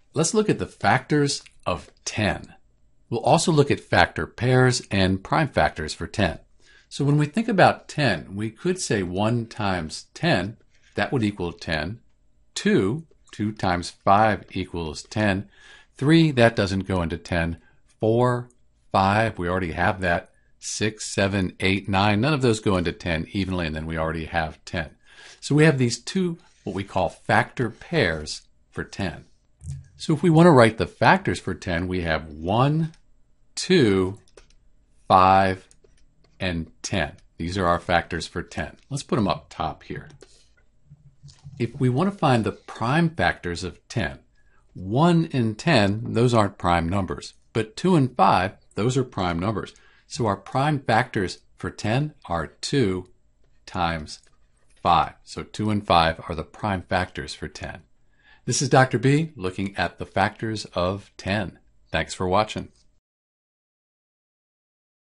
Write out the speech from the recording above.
Let's look at the factors of 10. We'll also look at factor pairs and prime factors for 10. So when we think about 10, we could say 1 times 10, that would equal 10. 2 times 5 equals 10. 3, that doesn't go into 10. 4, 5, we already have that. 6, 7, 8, 9, none of those go into 10 evenly, and then we already have 10. So we have these two, what we call factor pairs for 10. So if we want to write the factors for 10, we have 1, 2, 5, and 10. These are our factors for 10. Let's put them up top here. If we want to find the prime factors of 10, 1 and 10, those aren't prime numbers, but 2 and 5, those are prime numbers. So our prime factors for 10 are 2 times 5. So 2 and 5 are the prime factors for 10. This is Dr. B looking at the factors of 10. Thanks for watching.